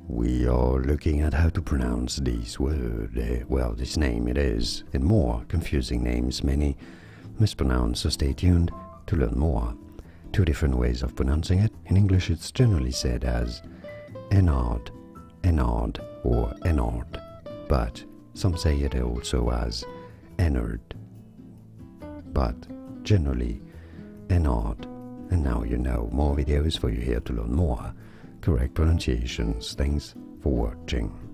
we are looking at how to pronounce this word, well, this name it is, and more confusing names many mispronounce, so stay tuned to learn more. Two different ways of pronouncing it. In English it's generally said as Ennard, Ennard, or Ennard, but some say it also as Ennard, but generally Ennard. And now you know, more videos for you here to learn more correct pronunciations. Thanks for watching.